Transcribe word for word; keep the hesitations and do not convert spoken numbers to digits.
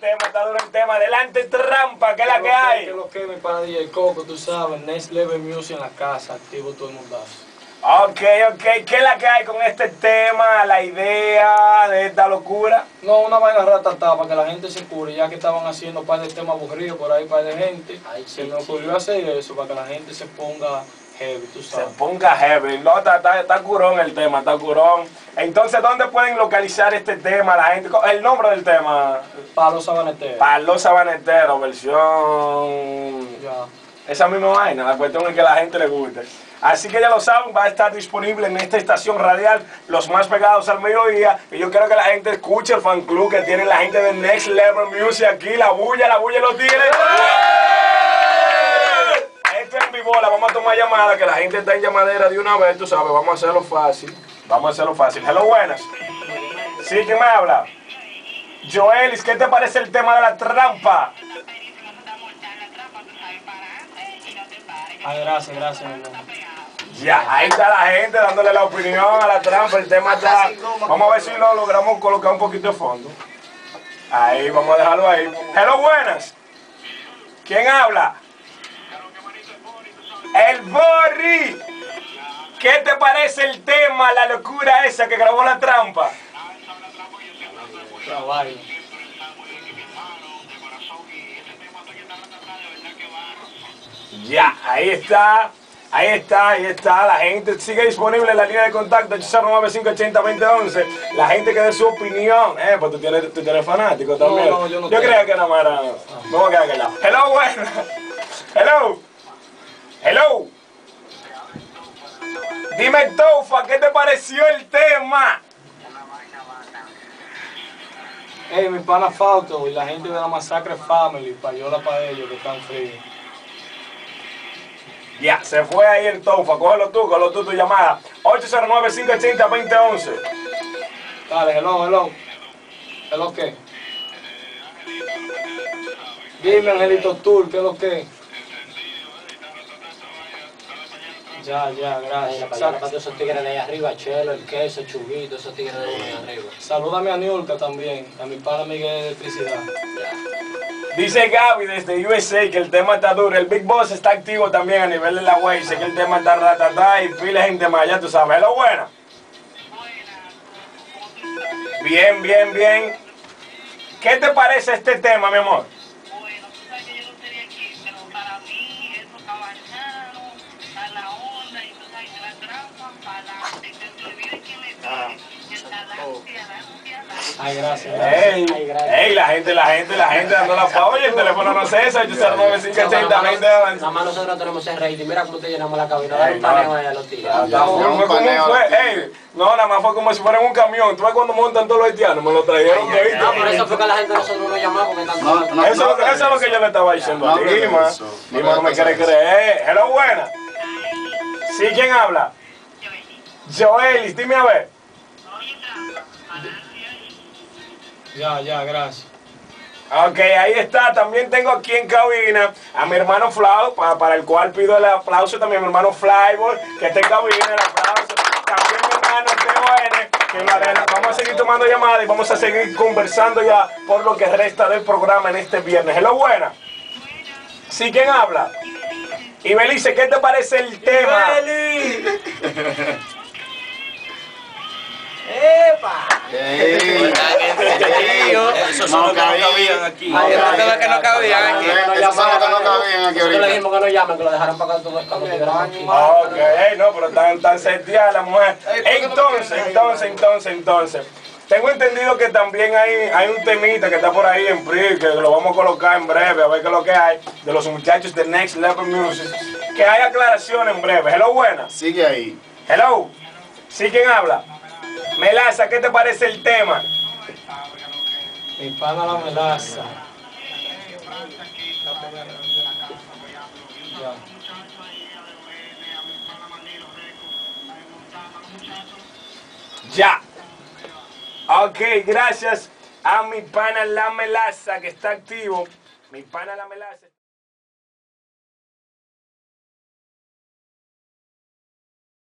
tema, está duro el tema. Adelante, trampa, que es la que hay. Que lo que mi pana D J Coco, tú sabes, Next Level Music en la casa, activo todo el mundo. Ok, ok, ¿qué es la que hay con este tema, la idea de esta locura? No, una vaina ratata para que la gente se cure, ya que estaban haciendo un par de temas aburridos por ahí, par de gente. Ay, se me ocurrió hacer eso para que la gente se ponga heavy, tú sabes. Se ponga heavy, no, está, está, está curón el tema, está curón. Entonces, ¿dónde pueden localizar este tema la gente? El nombre del tema. Palo Sabanetero. Palo Sabanetero, versión... Ya. Esa misma vaina, la cuestión es que a la gente le guste. Así que ya lo saben, va a estar disponible en esta estación radial, los más pegados al mediodía. Y yo quiero que la gente escuche el fan club que tiene la gente de Next Level Music aquí, la bulla, la bulla los tigres. Esto es en vivo, la vamos a tomar llamada, que la gente está en llamadera de una vez, tú sabes, vamos a hacerlo fácil. Vamos a hacerlo fácil. Hello, buenas. Sí, ¿quién me habla? Joelis, ¿qué te parece el tema de la trampa? Ay, gracias, gracias, mi hermano. Ya, ahí está la gente dándole la opinión a la trampa, el tema está... Vamos a ver si lo logramos colocar un poquito de fondo. Ahí, vamos a dejarlo ahí. Hello, buenas. ¿Quién habla? El Borri. ¿Qué te parece el tema, la locura esa que grabó la trampa? Trabajo. Ya, ahí está, ahí está, ahí está, la gente sigue disponible en la línea de contacto ocho cero nueve, cinco ocho cero, dos cero uno uno, la gente que dé su opinión, eh, pues tú tienes, tú tienes fanático también. No, no, yo no yo tengo. creía que nada más era, me voy a quedar callado. Hello, bueno, hello, hello, dime Tofa, ¿qué te pareció el tema? Hey, mi pana Fausto y la gente de la Masacre Family, payola para ellos que están fríos. Ya, se fue ahí el Tofa, cógelo tú, cógelo tú tu llamada, ocho cero nueve, cinco ocho cero, dos cero uno uno. Dale, hello, hello. ¿Hello qué? Dime, Angelito Tour, ¿qué es lo que? Ya, ya, gracias. Para todos esos tigres de ahí arriba, Chelo, el queso, Chubito, esos tigres de ahí arriba. Salúdame a Niurka también, a mi pana Miguel de Electricidad. Dice Gaby desde U S A que el tema está duro. El Big Boss está activo también a nivel de la web. Sé que el tema está ratatá y pila gente más allá, tú sabes. ¿Es lo buena? Bien, bien, bien. ¿Qué te parece este tema, mi amor? Bueno, tú sabes que yo no sería aquí, pero para mí eso está bacano, está la onda, y tú sabes que la trampa para la que se olvide quién es, que está la ansia, la ansia, la ansia. Ay, gracias. Ey, Ay, gracias. ey, la gente, la gente, la gente dando la pausa. Oye, el teléfono no cesa, ocho cero nueve, cinco ocho cero, dos cero uno uno. Nada más nosotros tenemos ese rating. Mira cómo te llenamos la cabina. Dale un paneo ahí a los tigres. No, fue como fue, ey, no, nada más fue como si fuera en un camión. Tú ves cuando montan todos los haitianos, me lo trajeron de ahí. No, por eso fue que la gente de nosotros nos llamaba porque están No, no, Eso, es lo que- eso es lo que yo le estaba diciendo No a hable de Lima. eso. Lima no me quiere creer. Hello, buena. Sí, ¿quién habla? Joelis, dime a ver. Oye, trampa, para la ansia, Ya, ya, gracias. Ok, ahí está. También tengo aquí en cabina a mi hermano Flau, para, para el cual pido el aplauso también a mi hermano Flyboy, que está en cabina, el aplauso. También mi hermano T O N, que lo hará. Vamos a seguir tomando llamadas y vamos a seguir conversando ya por lo que resta del programa en este viernes. Hello, buena. Sí, ¿quién habla? Y Belice, ¿qué te parece el tema? ¡Epa! Ey, Esos son los que no cabían aquí. Ay, Esos no, son los que no cabían aquí. Esos son los que no cabían aquí Nosotros le ahorita. dijimos que no llamen, que lo dejaran para acá todo cuando estuvieran aquí. Ok, hey, no, pero tan, tan seteada la mujer. Entonces, entonces, entonces, entonces. Tengo entendido que también hay, hay un temita que está por ahí en P R I, que lo vamos a colocar en breve, a ver qué es lo que hay, de los muchachos de Next Level Music. Que hay aclaración en breve. Hello, buena. Sigue ahí. Hello. ¿Sí, quién habla? Melaza, ¿qué te parece el tema? Mi pana la melaza. Ya. Ya. Ok, gracias a mi pana la melaza que está activo. Mi pana la melaza.